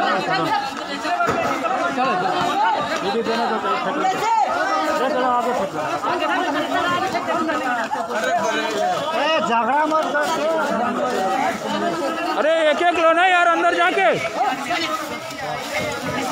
झगड़ा मत कर। अरे एक एक लो ना यार अंदर जाके।